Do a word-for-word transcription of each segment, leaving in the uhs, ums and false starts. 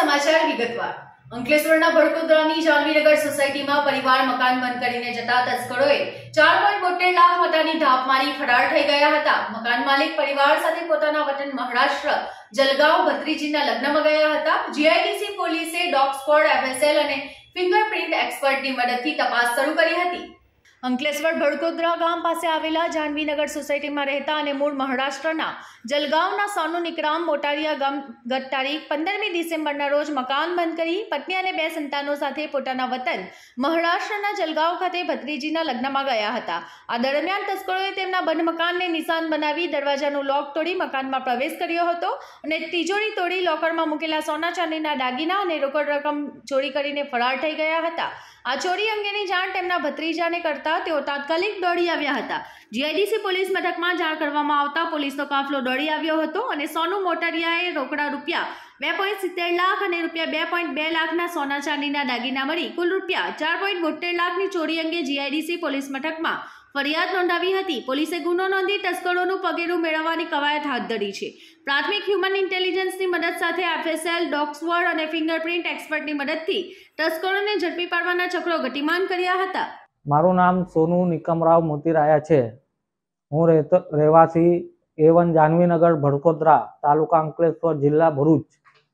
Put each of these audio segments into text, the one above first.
સમાચાર વિગતવાર અંકલેશ્વરના ભડકોદરાની જાનવીનગર સોસાયટીમાં પરિવાર મકાન બંધ કરીને જતા તસ્કરોએ ચાર પોઈન્ટ બોતેર લાખ મતાની ધાપ મારી ફરાર થઈ ગયા હતા। મકાન માલિક પરિવાર સાથે પોતાના વતન મહારાષ્ટ્ર જલગાંવ ભત્રીજીના લગ્નમાં ગયા હતા। જીઆઈડીસી પોલીસે ડોગ સ્ક્વોડ, એફએસએલ અને ફિંગરપ્રિન્ટ એક્સપર્ટની મદદથી તપાસ શરૂ કરી હતી। અંકલેશ્વર ભડકોદરા ગામ પાસે આવેલા જાનવીનગર સોસાયટીમાં રહેતા અને મૂળ મહારાષ્ટ્રના જલગાંવના સોનુ નિકરામ મોટારિયા ગામ ગત તારીખ પંદરમી ડિસેમ્બરના રોજ મકાન બંધ કરી પત્ની અને બે સંતાનો સાથે પોતાના વતન મહારાષ્ટ્રના જલગાંવ ખાતે ભત્રીજીના લગ્નમાં ગયા હતા। આ દરમિયાન તસ્કરોએ તેમના બંધ મકાનને નિશાન બનાવી દરવાજાનું લોક તોડી મકાનમાં પ્રવેશ કર્યો હતો અને તિજોરી તોડી લોકરમાં મૂકેલા સોના ચાંદીના દાગીના અને રોકડ રકમ ચોરી કરીને ફરાર થઈ ગયા હતા। આ ચોરી અંગેની જાણ તેમના ભત્રીજાને કરતા તેઓ તાત્કાલિક દોડી આવ્યા હતા। જીઆઈડીસી પોલીસ મથકમાં જાણ કરવામાં આવતા પોલીસનો કાફલો દોડી આવ્યો હતો અને સોનુ મોટરિયાએ રોકડા રૂપિયા બે પોઈન્ટ સિત્તેર લાખ અને રૂપિયા બે પોઈન્ટ બે લાખના સોના ચાંદીના દાગીના મળી કુલ રૂપિયા ચાર પોઈન્ટ બોતેર લાખની ચોરી અંગે જીઆઈડીસી પોલીસ મથકમાં ફરિયાદ નોંધાવી હતી। પોલીસે ગુનો નોંધી તસ્કરોનું પગેરું મેળવવાની કવાયત હાથ ધરી છે। પ્રાથમિક હ્યુમન ઇન્ટેલિજન્સની મદદ સાથે એફએસએલ, ડોગ સ્ક્વોડ અને ફિંગરપ્રિન્ટ એક્સપર્ટની મદદથી તસ્કરોને ઝડપી પાડવાના ચક્રો ગતિમાન કર્યા હતા। મારું નામ સોનુ નિકમરાવ મોતીરાયા છે। હું રહેતો રહેવાસી એ વન જાનવીનગર ભડકોદરા, તાલુકા અંકલેશ્વર, જિલ્લા ભરૂચ।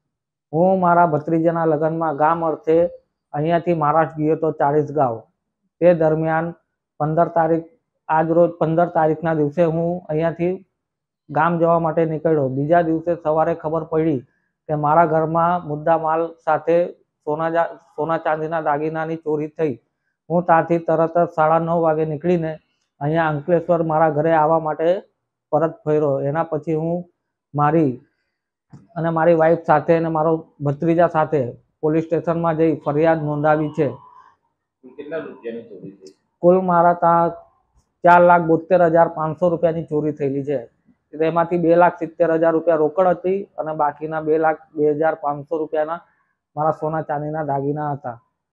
હું મારા ભત્રીજાના લગ્નમાં ગામ અર્થે અહીંયાથી મહારાષ્ટ્ર ગયો હતો ચાળીસગાંવ। તે દરમિયાન પંદર તારીખ આજ રોજ પંદર તારીખના દિવસે હું અહીંયાથી ગામ જવા માટે નીકળ્યો। બીજા દિવસે સવારે ખબર પડી કે મારા ઘરમાં મુદ્દા માલ સાથે સોના સોના ચાંદીના દાગીનાની ચોરી થઈ। હું ત્યાંથી તરત જ સાડા નવ વાગે નીકળીને અહીંયા અંકલેશ્વર મારા ઘરે આવવા માટે પરત ફર્યો। એના પછી હું મારી અને મારી વાઈફ સાથે અને મારો ભત્રીજા સાથે પોલીસ સ્ટેશનમાં જઈ ફરિયાદ નોંધાવી છે। કેટલા રૂપિયાની ચોરી થઈ? કુલ મારા ત્યાં ચાર લાખ બોતેર હજાર પાંચસો રૂપિયાની ચોરી થયેલી છે। તેમાંથી બે લાખ સિત્તેર હજાર રૂપિયા રોકડ હતી અને બાકીના બે લાખ બે હજાર પાંચસો રૂપિયાના મારા સોના ચાંદીના દાગીના હતા।